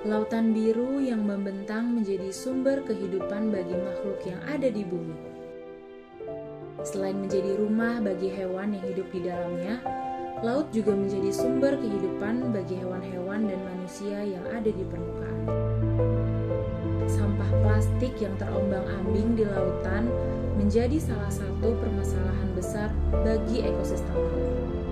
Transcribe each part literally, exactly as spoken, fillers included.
Lautan biru yang membentang menjadi sumber kehidupan bagi makhluk yang ada di bumi. Selain menjadi rumah bagi hewan yang hidup di dalamnya, laut juga menjadi sumber kehidupan bagi hewan-hewan dan manusia yang ada di permukaan. Sampah plastik yang terombang-ambing di lautan menjadi salah satu permasalahan besar bagi ekosistem laut.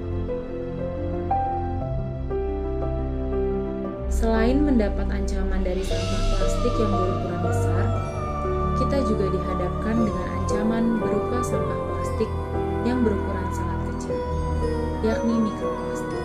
Selain mendapat ancaman dari sampah plastik yang berukuran besar, kita juga dihadapkan dengan ancaman berupa sampah plastik yang berukuran sangat kecil, yakni mikroplastik.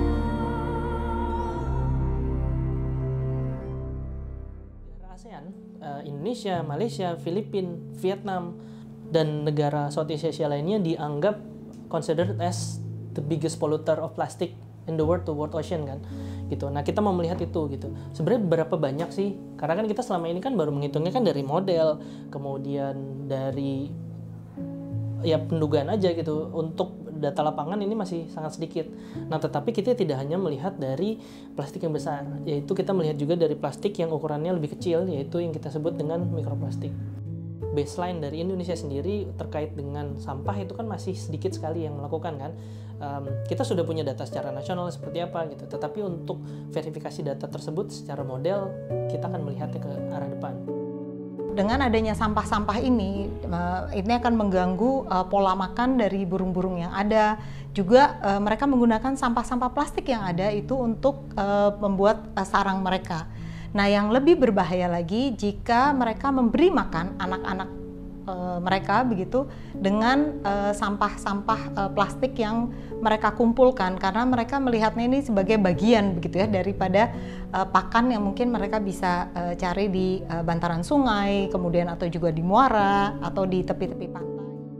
ASEAN, Indonesia, Malaysia, Filipina, Vietnam, dan negara Southeast Asia lainnya dianggap considered as the biggest polluter of plastic in the world, to world ocean kan, gitu. Nah kita mau melihat itu gitu. Sebenarnya berapa banyak sih? Karena kan kita selama ini kan baru menghitungnya kan dari model, kemudian dari ya pendugaan aja gitu. Untuk data lapangan ini masih sangat sedikit. Nah tetapi kita tidak hanya melihat dari plastik yang besar, yaitu kita melihat juga dari plastik yang ukurannya lebih kecil, yaitu yang kita sebut dengan mikroplastik. Baseline dari Indonesia sendiri terkait dengan sampah itu kan masih sedikit sekali yang melakukan kan. Um, kita sudah punya data secara nasional seperti apa gitu, tetapi untuk verifikasi data tersebut secara model kita akan melihatnya ke arah depan. Dengan adanya sampah-sampah ini, ini akan mengganggu pola makan dari burung-burung yang ada. Juga mereka menggunakan sampah-sampah plastik yang ada itu untuk membuat sarang mereka. Nah, yang lebih berbahaya lagi jika mereka memberi makan anak-anak e, mereka begitu dengan sampah-sampah e, plastik yang mereka kumpulkan, karena mereka melihatnya ini sebagai bagian begitu ya daripada e, pakan yang mungkin mereka bisa e, cari di e, bantaran sungai, kemudian atau juga di muara atau di tepi-tepi pantai.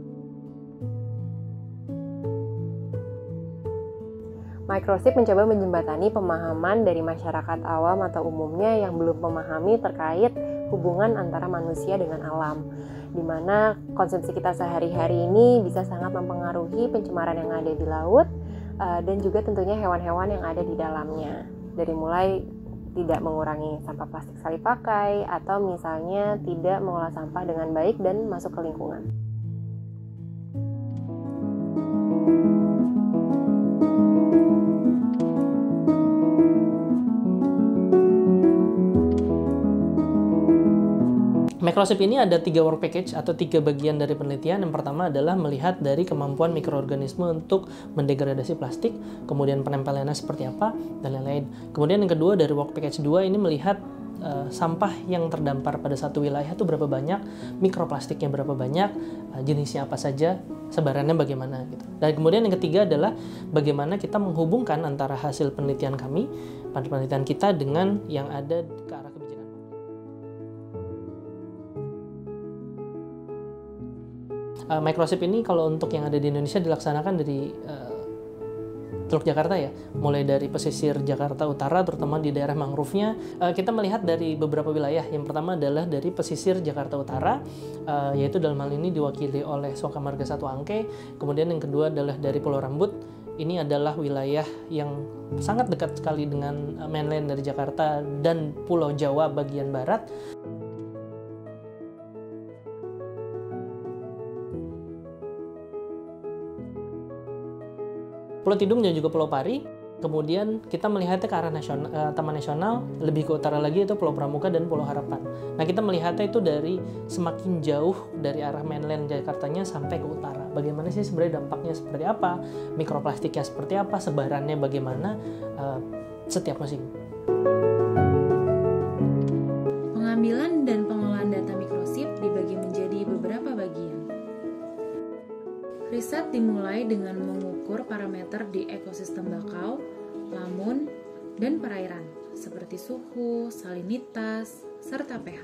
Microsip mencoba menjembatani pemahaman dari masyarakat awam atau umumnya yang belum memahami terkait hubungan antara manusia dengan alam, di mana konsumsi kita sehari-hari ini bisa sangat mempengaruhi pencemaran yang ada di laut dan juga tentunya hewan-hewan yang ada di dalamnya. Dari mulai tidak mengurangi sampah plastik sekali pakai atau misalnya tidak mengolah sampah dengan baik dan masuk ke lingkungan. Microsip ini ada tiga work package atau tiga bagian dari penelitian. Yang pertama adalah melihat dari kemampuan mikroorganisme untuk mendegradasi plastik, kemudian penempelannya seperti apa, dan lain-lain. Kemudian yang kedua dari work package dua ini melihat uh, sampah yang terdampar pada satu wilayah itu berapa banyak, mikroplastiknya berapa banyak, uh, jenisnya apa saja, sebarannya bagaimana gitu. Dan kemudian yang ketiga adalah bagaimana kita menghubungkan antara hasil penelitian kami, penelitian kita dengan yang ada ke arah kebijakan. Uh, Microsip ini kalau untuk yang ada di Indonesia dilaksanakan dari uh, Teluk Jakarta ya, mulai dari pesisir Jakarta Utara terutama di daerah mangrove-nya. Uh, kita melihat dari beberapa wilayah. Yang pertama adalah dari pesisir Jakarta Utara, uh, yaitu dalam hal ini diwakili oleh Suaka Marga satu Angke. Kemudian yang kedua adalah dari Pulau Rambut. Ini adalah wilayah yang sangat dekat sekali dengan mainland dari Jakarta dan Pulau Jawa bagian barat. Pulau Tidung dan juga Pulau Pari. Kemudian kita melihatnya ke arah nasional, eh, Taman Nasional, lebih ke utara lagi itu Pulau Pramuka dan Pulau Harapan. Nah kita melihatnya itu dari semakin jauh dari arah mainland Jakartanya sampai ke utara. Bagaimana sih sebenarnya dampaknya seperti apa, mikroplastiknya seperti apa, sebarannya bagaimana eh, setiap musim. Pengambilan dan pengolahan data Microsip dibagi menjadi beberapa bagian. Riset dimulai dengan mengukur parameter di ekosistem bakau, lamun, dan perairan, seperti suhu, salinitas, serta pH.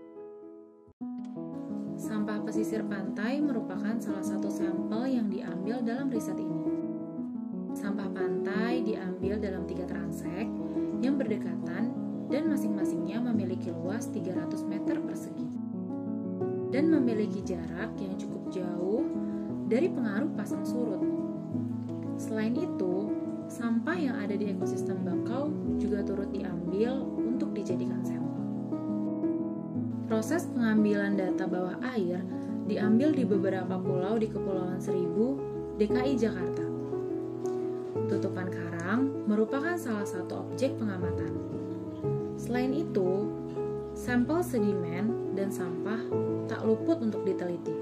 Sampah pesisir pantai merupakan salah satu sampel yang diambil dalam riset ini. Sampah pantai diambil dalam tiga transek yang berdekatan dan masing-masingnya memiliki luas tiga ratus meter persegi dan memiliki jarak yang cukup jauh dari pengaruh pasang surut. Selain itu, sampah yang ada di ekosistem bakau juga turut diambil untuk dijadikan sampel. Proses pengambilan data bawah air diambil di beberapa pulau di Kepulauan Seribu, D K I Jakarta. Tutupan karang merupakan salah satu objek pengamatan. Selain itu, sampel sedimen dan sampah tak luput untuk diteliti.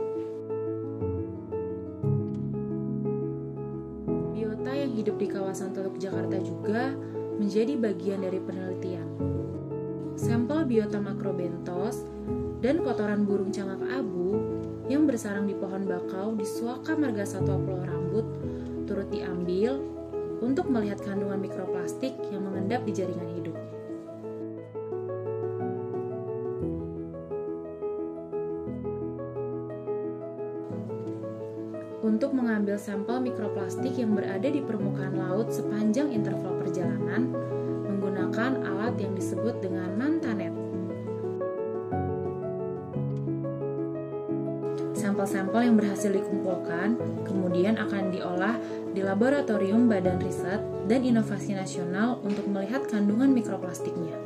Biota yang hidup di kawasan Teluk Jakarta juga menjadi bagian dari penelitian. Sampel biota makrobentos dan kotoran burung cangak abu yang bersarang di pohon bakau di Suaka Marga Satwa Pulau Rambut turut diambil untuk melihat kandungan mikroplastik yang mengendap di jaringan hidup. Untuk mengambil sampel mikroplastik yang berada di permukaan laut sepanjang interval perjalanan menggunakan alat yang disebut dengan Mantanet. Sampel-sampel yang berhasil dikumpulkan kemudian akan diolah di laboratorium Badan Riset dan Inovasi Nasional untuk melihat kandungan mikroplastiknya.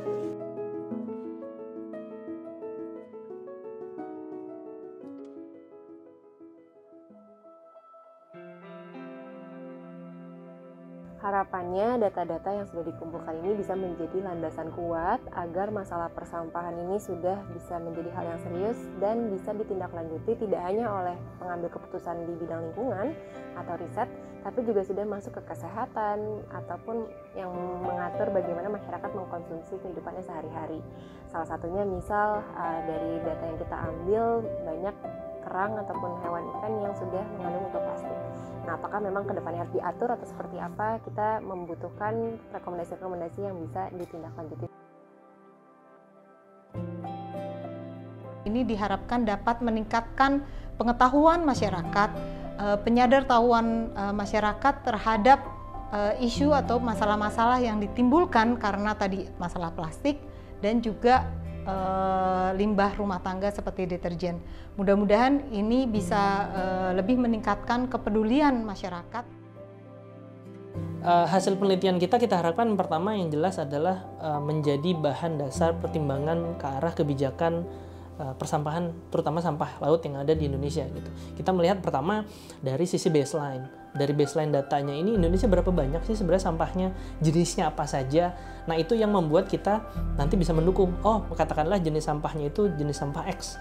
Harapannya data-data yang sudah dikumpulkan ini bisa menjadi landasan kuat agar masalah persampahan ini sudah bisa menjadi hal yang serius dan bisa ditindaklanjuti tidak hanya oleh pengambil keputusan di bidang lingkungan atau riset, tapi juga sudah masuk ke kesehatan ataupun yang mengatur bagaimana masyarakat mengkonsumsi kehidupannya sehari-hari. Salah satunya misal uh, dari data yang kita ambil banyak kerang ataupun hewan ikan yang sudah mengandung mikroplastik. Nah, apakah memang kedepannya harus diatur atau seperti apa? Kita membutuhkan rekomendasi-rekomendasi yang bisa ditindaklanjuti. Ini diharapkan dapat meningkatkan pengetahuan masyarakat, penyadartahuan masyarakat terhadap isu atau masalah-masalah yang ditimbulkan karena tadi masalah plastik dan juga Uh, limbah rumah tangga seperti deterjen. Mudah-mudahan ini bisa uh, lebih meningkatkan kepedulian masyarakat. Uh, hasil penelitian kita kita harapkan pertama yang jelas adalah uh, menjadi bahan dasar pertimbangan ke arah kebijakan uh, persampahan, terutama sampah laut yang ada di Indonesia gitu. Kita melihat pertama dari sisi baseline. Dari baseline datanya ini Indonesia berapa banyak sih sebenarnya sampahnya, jenisnya apa saja. Nah, itu yang membuat kita nanti bisa mendukung. Oh, katakanlah jenis sampahnya itu jenis sampah X.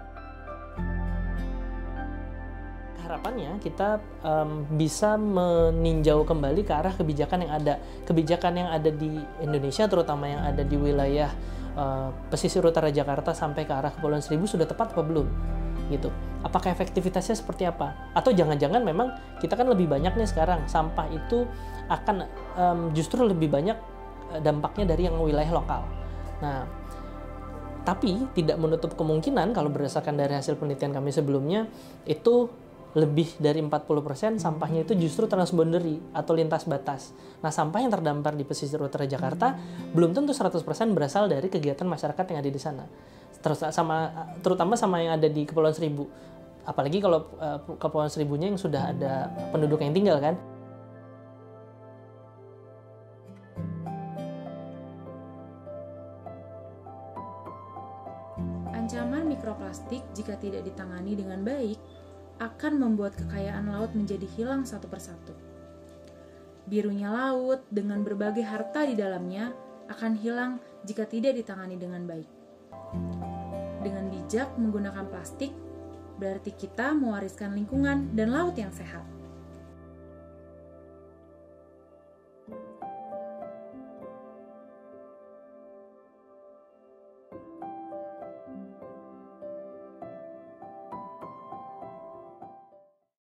Harapannya kita um, bisa meninjau kembali ke arah kebijakan yang ada. Kebijakan yang ada di Indonesia, terutama yang ada di wilayah uh, pesisir utara Jakarta sampai ke arah Kepulauan Seribu sudah tepat apa belum? Gitu. Apakah efektivitasnya seperti apa? Atau jangan-jangan memang kita kan lebih banyak nih sekarang sampah itu akan um, justru lebih banyak dampaknya dari yang wilayah lokal. Nah, tapi tidak menutup kemungkinan kalau berdasarkan dari hasil penelitian kami sebelumnya itu lebih dari empat puluh persen sampahnya itu justru transboundary atau lintas batas. Nah, sampah yang terdampar di pesisir utara Jakarta belum tentu seratus persen berasal dari kegiatan masyarakat yang ada di sana. Terus sama terutama sama yang ada di Kepulauan Seribu. Apalagi kalau uh, Kepulauan Seribunya yang sudah ada penduduk yang tinggal kan. Ancaman mikroplastik jika tidak ditangani dengan baik akan membuat kekayaan laut menjadi hilang satu persatu. Birunya laut dengan berbagai harta di dalamnya akan hilang jika tidak ditangani dengan baik. Dengan bijak menggunakan plastik, berarti kita mewariskan lingkungan dan laut yang sehat.